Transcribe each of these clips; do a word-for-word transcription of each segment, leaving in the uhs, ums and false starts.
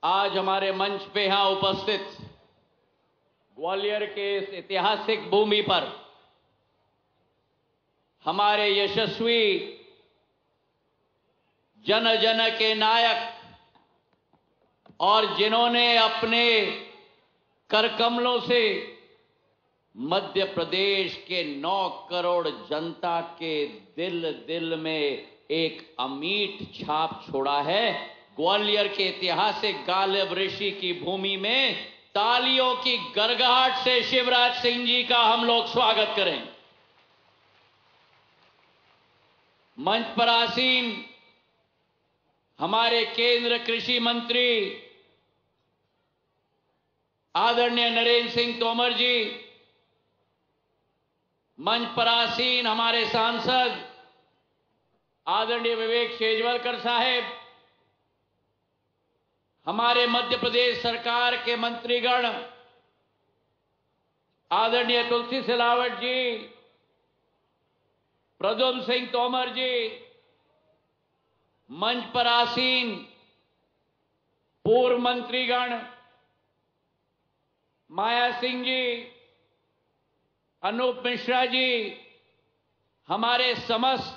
आज हमारे मंच पे यहां उपस्थित ग्वालियर के इस ऐतिहासिक भूमि पर हमारे यशस्वी जन जन के नायक और जिन्होंने अपने करकमलों से मध्य प्रदेश के नौ करोड़ जनता के दिल दिल में एक अमीट छाप छोड़ा है, ग्वालियर के ऐतिहासिक गालिब ऋषि की भूमि में तालियों की गड़गड़ाहट से शिवराज सिंह जी का हम लोग स्वागत करें। मंच पर आसीन हमारे केंद्र कृषि मंत्री आदरणीय नरेंद्र सिंह तोमर जी, मंच पर आसीन हमारे सांसद आदरणीय विवेक शेजवलकर साहेब, हमारे मध्य प्रदेश सरकार के मंत्रीगण आदरणीय तुलसी सिलावट जी, प्रद्युम्न सिंह तोमर जी, मंच पर आसीन पूर्व मंत्रीगण माया सिंह जी, अनूप मिश्रा जी, हमारे समस्त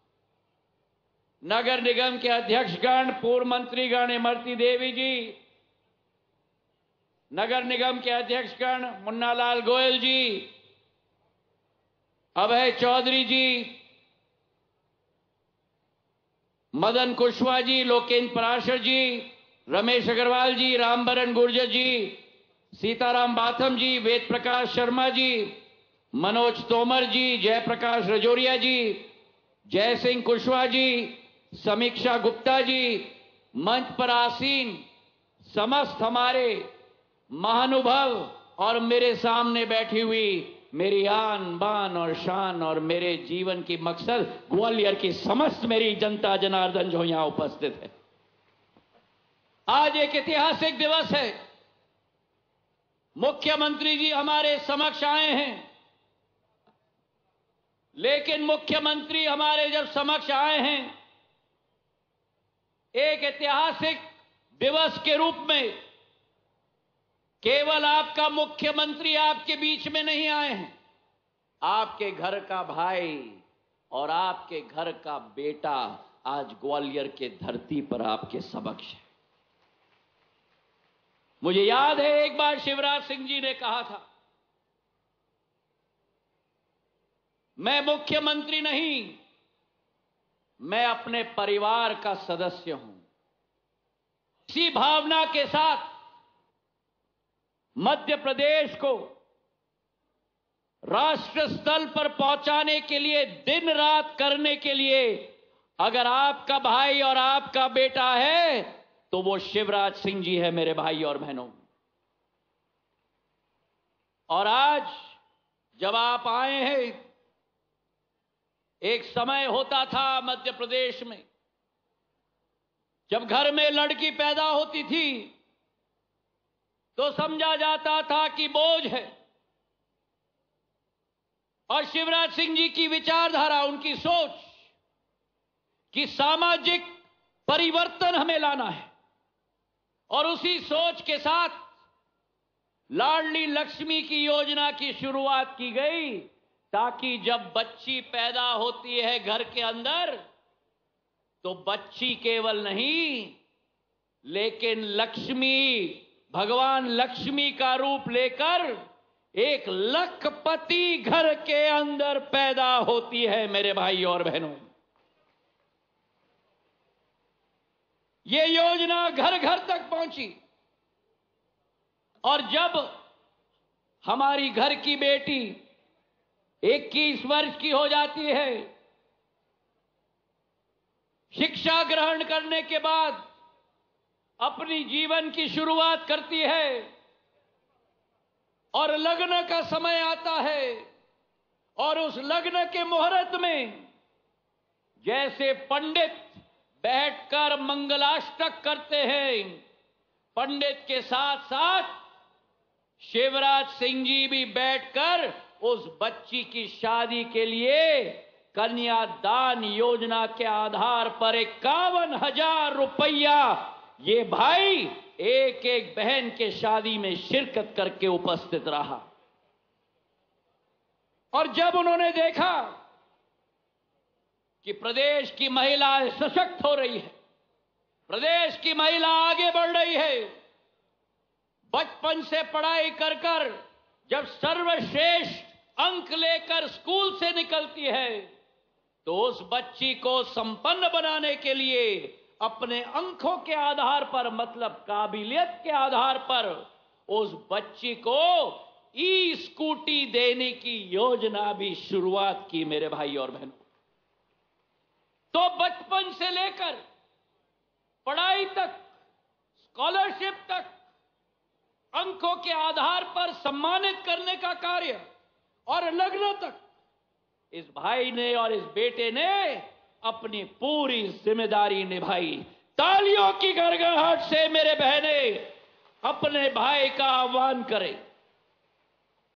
नगर निगम के अध्यक्षगण, पूर्व मंत्रीगण इमरती देवी जी, नगर निगम के अध्यक्षगण मुन्नालाल गोयल जी, अभय चौधरी जी, मदन कुशवाहा जी, लोकेंद्र पराशर जी, रमेश अग्रवाल जी, रामबरन गुर्जर जी, सीताराम बाथम जी, वेद प्रकाश शर्मा जी, मनोज तोमर जी, जयप्रकाश रजौरिया जी, जय सिंह कुशवाहा जी, समीक्षा गुप्ता जी, मंच पर आसीन समस्त हमारे महानुभाव और मेरे सामने बैठी हुई मेरी आन बान और शान और मेरे जीवन की मकसद ग्वालियर की समस्त मेरी जनता जनार्दन जो यहां उपस्थित है। आज एक ऐतिहासिक दिवस है। मुख्यमंत्री जी हमारे समक्ष आए हैं, लेकिन मुख्यमंत्री हमारे जब समक्ष आए हैं एक ऐतिहासिक दिवस के रूप में, केवल आपका मुख्यमंत्री आपके बीच में नहीं आए हैं, आपके घर का भाई और आपके घर का बेटा आज ग्वालियर के धरती पर आपके समक्ष है। मुझे याद है एक बार शिवराज सिंह जी ने कहा था, मैं मुख्यमंत्री नहीं, मैं अपने परिवार का सदस्य हूं। इसी भावना के साथ मध्य प्रदेश को राष्ट्र स्तर पर पहुंचाने के लिए दिन रात करने के लिए अगर आपका भाई और आपका बेटा है तो वो शिवराज सिंह जी है मेरे भाई और बहनों। और आज जब आप आए हैं, एक समय होता था मध्य प्रदेश में जब घर में लड़की पैदा होती थी तो समझा जाता था कि बोझ है, और शिवराज सिंह जी की विचारधारा, उनकी सोच कि सामाजिक परिवर्तन हमें लाना है, और उसी सोच के साथ लाडली लक्ष्मी की योजना की शुरुआत की गई, ताकि जब बच्ची पैदा होती है घर के अंदर तो बच्ची केवल नहीं लेकिन लक्ष्मी, भगवान लक्ष्मी का रूप लेकर एक लखपति घर के अंदर पैदा होती है मेरे भाई और बहनों। ये योजना घर घर तक पहुंची, और जब हमारी घर की बेटी इक्कीस वर्ष की हो जाती है, शिक्षा ग्रहण करने के बाद अपनी जीवन की शुरुआत करती है और लग्न का समय आता है, और उस लग्न के मुहूर्त में जैसे पंडित बैठकर मंगलाष्टक करते हैं, पंडित के साथ साथ शिवराज सिंह जी भी बैठकर उस बच्ची की शादी के लिए कन्यादान योजना के आधार पर इक्यावन हजार रुपया ये भाई एक एक बहन के शादी में शिरकत करके उपस्थित रहा और जब उन्होंने देखा कि प्रदेश की महिलाएं सशक्त हो रही है, प्रदेश की महिला आगे बढ़ रही है, बचपन से पढ़ाई कर कर जब सर्वश्रेष्ठ अंक लेकर स्कूल से निकलती है तो उस बच्ची को संपन्न बनाने के लिए अपने अंकों के आधार पर, मतलब काबिलियत के आधार पर, उस बच्ची को ई स्कूटी देने की योजना भी शुरुआत की मेरे भाई और बहनों। तो बचपन से लेकर पढ़ाई तक, स्कॉलरशिप तक, अंकों के आधार पर सम्मानित करने का कार्य और लग्न तक इस भाई ने और इस बेटे ने अपनी पूरी जिम्मेदारी निभाई। तालियों की गड़गड़ाहट से मेरे बहने अपने भाई का आह्वान करें।